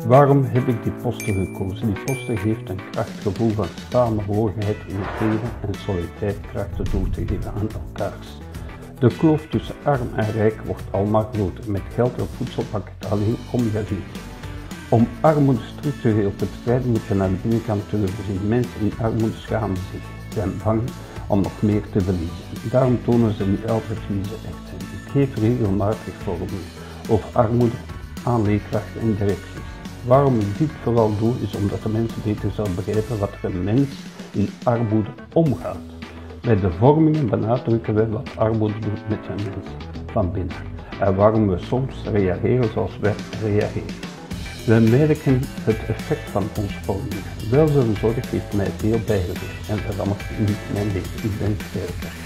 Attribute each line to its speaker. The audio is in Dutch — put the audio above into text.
Speaker 1: Waarom heb ik die poster gekozen? Die poster geeft een krachtgevoel van samenhorigheid in het leven en solidariteit krachten door te geven aan elkaars. De kloof tussen arm en rijk wordt almaar groter. Met geld en voedselpakket alleen kom je er niet. Om armoede structureel te bestrijden moet je naar de binnenkant durven zien. Mensen in armoede schamen zich, zijn bang om nog meer te verliezen. Daarom tonen ze niet altijd wie ze echt zijn. Ik geef regelmatig vormen over armoede aan leerkrachten en directies. Waarom ik dit vooral doe, is omdat de mensen beter zouden begrijpen wat er een mens in armoede omgaat. Bij de vormingen benadrukken we wat armoede doet met een mens van binnen en waarom we soms reageren zoals wij reageren. We merken het effect van onze vormingen. Welzijnszorg heeft mij veel bijgeleerd en verandert niet mijn leven. Ik ben sterker.